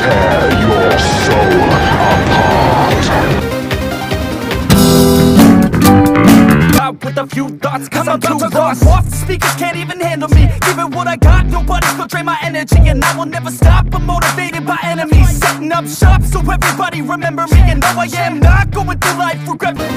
tear your soul apart. Out with a few thoughts, cause I'm too lost. Off the speakers can't even handle me. Giving what I got, nobody's gonna drain my energy. And I will never stop, I'm motivated by enemies. Setting up shop so everybody remember me. And no, I am not going through life regretful.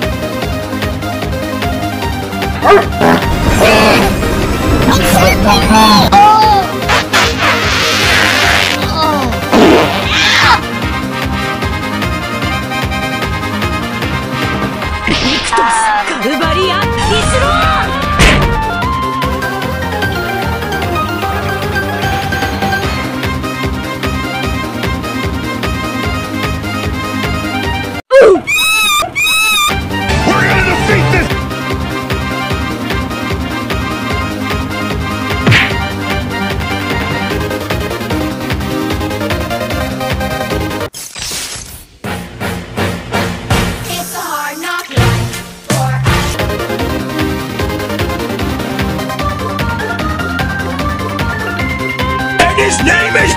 His name is...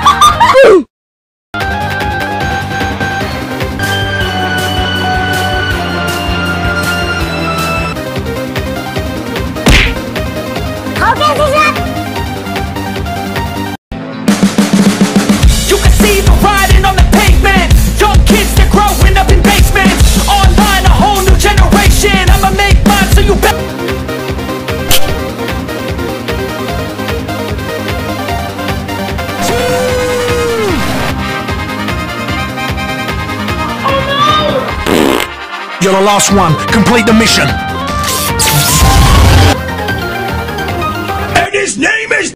You can see the riding on the pavement. Young kids, they're growing up in basements. Online, a whole new generation. I'ma make mine, so you bet. You're the last one. Complete the mission. And his name is...